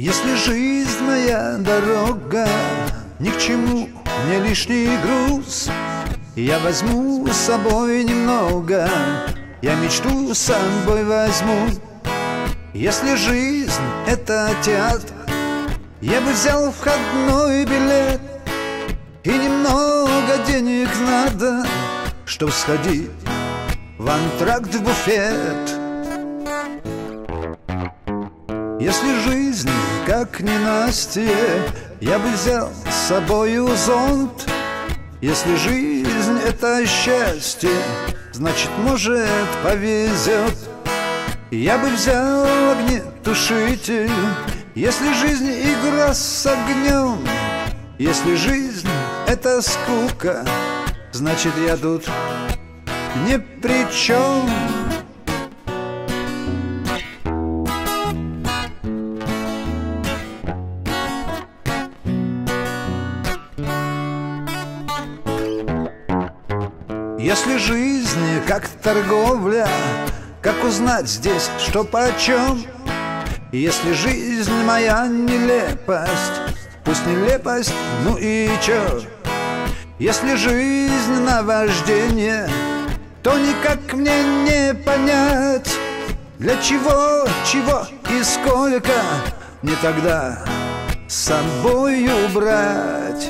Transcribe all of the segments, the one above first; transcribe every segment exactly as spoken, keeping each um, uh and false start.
Если жизнь моя дорога, ни к чему мне лишний груз, я возьму с собой немного, я мечту с собой возьму. Если жизнь — это театр, я бы взял входной билет, и немного денег надо, чтоб сходить в антракт, в буфет. Если жизнь как ненастье, я бы взял с собою зонт. Если жизнь — это счастье, значит, может, повезет. Я бы взял огнетушитель. Если жизнь — игра с огнем, если жизнь — это скука, значит, я тут ни при чем. Если жизнь как торговля, как узнать здесь, что почем? Если жизнь моя нелепость, пусть нелепость, ну и чё? Если жизнь наваждение, то никак мне не понять, для чего, чего и сколько мне тогда с собою брать.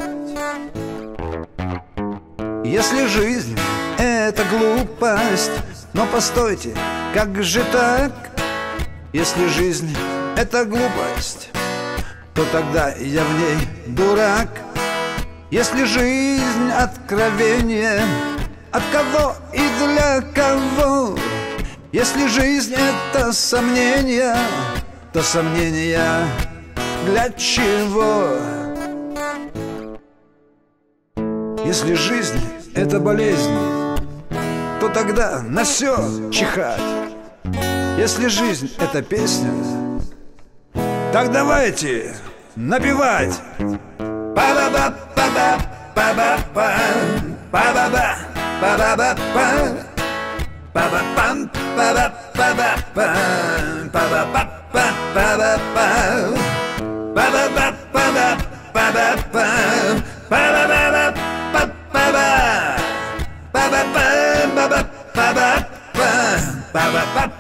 Если жизнь — это глупость, но постойте, как же так? Если жизнь — это глупость, то тогда я в ней дурак. Если жизнь — откровение, от кого и для кого? Если жизнь — это сомнение, то сомнения для чего? Если жизнь — это болезнь, то тогда на все чихать. Если жизнь — это песня, так давайте напевать. Па-ба-ба, па-ба, па-ба-па, па-ба-ба, па-ба-ба-па, па-ба-пам, па-ба-па-ба-па, па-ба-па-па, па-ба-па, па-ба-ба, па-ба, па-ба-па, па-ба-ба-ба, па-ба-ба, па-ба-па, па-ба-па, па-ба-па.